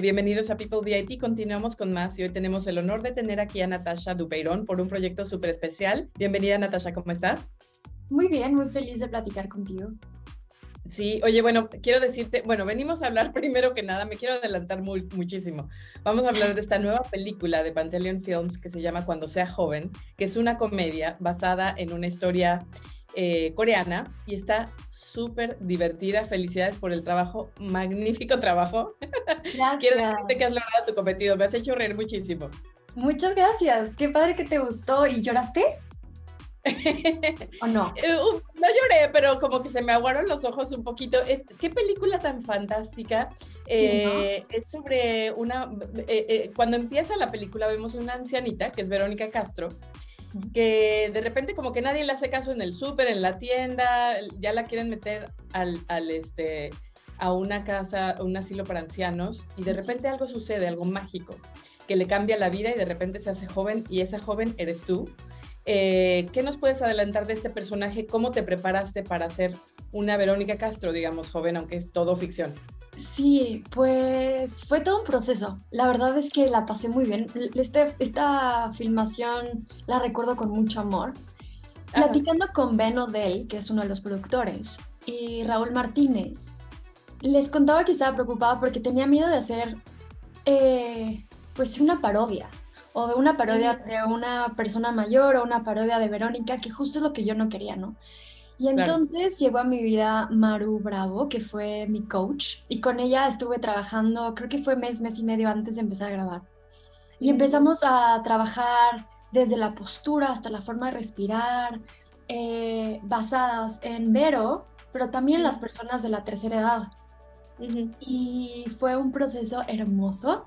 Bienvenidos a People VIP, continuamos con más y hoy tenemos el honor de tener aquí a Natasha Dupeirón por un proyecto súper especial. Bienvenida Natasha, ¿cómo estás? Muy bien, muy feliz de platicar contigo. Sí, oye, bueno, quiero decirte, venimos a hablar primero que nada, me quiero adelantar muchísimo. Vamos a hablar de esta nueva película de Pantelion Films que se llama Cuando sea joven, que es una comedia basada en una historia coreana y está súper divertida. Felicidades por el trabajo, magnífico trabajo. Gracias. Quiero decirte que has logrado tu cometido, me has hecho reír muchísimo. Muchas gracias, qué padre que te gustó. ¿Y lloraste? ¿O no? No lloré, pero como que se me aguaron los ojos un poquito. Qué película tan fantástica. Sí, ¿no? Es sobre cuando empieza la película vemos una ancianita, que es Verónica Castro, que de repente como que nadie le hace caso en el súper, en la tienda, ya la quieren meter a una casa, a un asilo para ancianos, y de repente algo sucede, algo mágico, que le cambia la vida y de repente se hace joven, y esa joven eres tú. ¿Qué nos puedes adelantar de este personaje? ¿Cómo te preparaste para ser una Verónica Castro, digamos, joven, aunque es todo ficción? Sí, pues fue todo un proceso. La verdad es que la pasé muy bien. Esta filmación la recuerdo con mucho amor. Platicando con Ben O'Dell, que es uno de los productores, y Raúl Martínez, les contaba que estaba preocupada porque tenía miedo de hacer pues una parodia, o de una parodia de una persona mayor, o una parodia de Verónica, que justo es lo que yo no quería, ¿no? Y entonces llegó a mi vida Maru Bravo, que fue mi coach, y con ella estuve trabajando, creo que fue mes y medio antes de empezar a grabar. Y empezamos a trabajar desde la postura hasta la forma de respirar, basadas en Vero, pero también en las personas de la tercera edad. Y fue un proceso hermoso.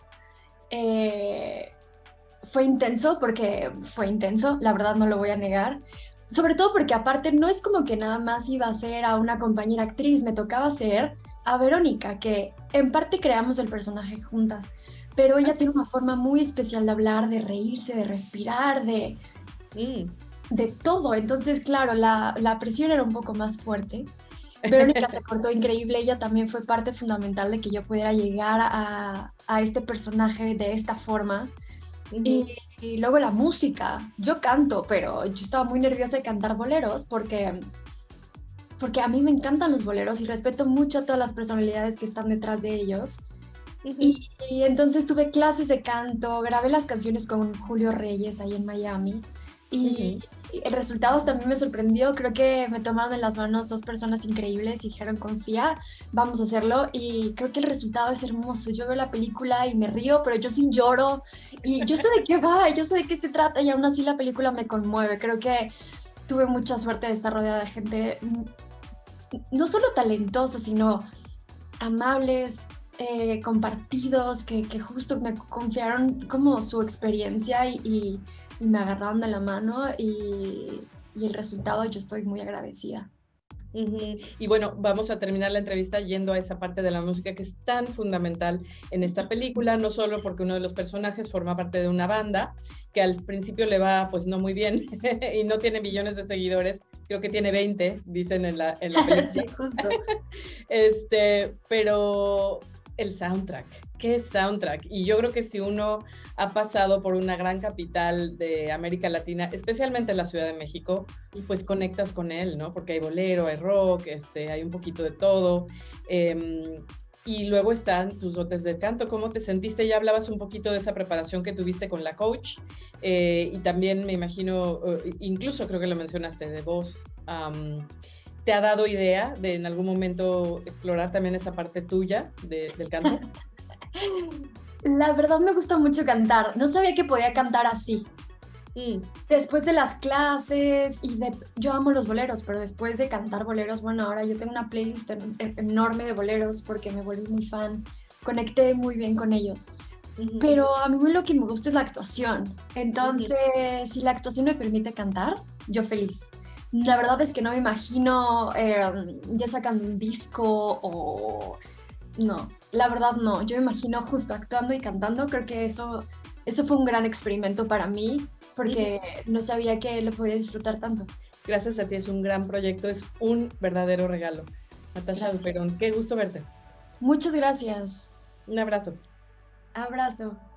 Fue intenso porque fue intenso, la verdad no lo voy a negar. Sobre todo porque aparte no es como que nada más iba a ser a una compañera actriz, me tocaba ser a Verónica, que en parte creamos el personaje juntas, pero ella tiene una forma muy especial de hablar, de reírse, de respirar, de todo. Entonces, claro, la presión era un poco más fuerte. Verónica se portó increíble, ella también fue parte fundamental de que yo pudiera llegar a este personaje de esta forma. Y luego la música, yo canto, pero yo estaba muy nerviosa de cantar boleros porque a mí me encantan los boleros y respeto mucho a todas las personalidades que están detrás de ellos. Y entonces tuve clases de canto, grabé las canciones con Julio Reyes ahí en Miami y el resultado también me sorprendió. Creo que me tomaron en las manos dos personas increíbles y dijeron, confía, vamos a hacerlo, y creo que el resultado es hermoso. Yo veo la película y me río, pero yo sí lloro y yo sé de qué va, yo sé de qué se trata, y aún así la película me conmueve. Creo que tuve mucha suerte de estar rodeada de gente no solo talentosa, sino amables, compartidos, que justo me confiaron como su experiencia y me agarraron de la mano, y el resultado, yo estoy muy agradecida. Y bueno, vamos a terminar la entrevista yendo a esa parte de la música que es tan fundamental en esta película, no solo porque uno de los personajes forma parte de una banda que al principio le va pues no muy bien y no tiene millones de seguidores, creo que tiene 20, dicen en la película. Sí, justo. Pero el soundtrack, ¿qué soundtrack? Y yo creo que si uno ha pasado por una gran capital de América Latina, especialmente la Ciudad de México, pues conectas con él, ¿no? Porque hay bolero, hay rock, hay un poquito de todo. Y luego están tus dotes de canto. ¿Cómo te sentiste? Ya hablabas un poquito de esa preparación que tuviste con la coach, y también me imagino, incluso creo que lo mencionaste, de voz. ¿Te ha dado idea de en algún momento explorar también esa parte tuya del canto? La verdad me gusta mucho cantar. No sabía que podía cantar así. Después de las clases yo amo los boleros, pero después de cantar boleros, bueno, ahora yo tengo una playlist enorme de boleros porque me volví muy fan. Conecté muy bien con ellos. Pero a mí lo que me gusta es la actuación. Entonces, si la actuación me permite cantar, yo feliz. La verdad es que no me imagino ya sacando un disco o... No, la verdad no. Yo me imagino justo actuando y cantando. Creo que eso fue un gran experimento para mí porque no sabía que lo podía disfrutar tanto. Gracias a ti, es un gran proyecto, es un verdadero regalo. Natasha Dupeirón, qué gusto verte. Muchas gracias. Un abrazo. Abrazo.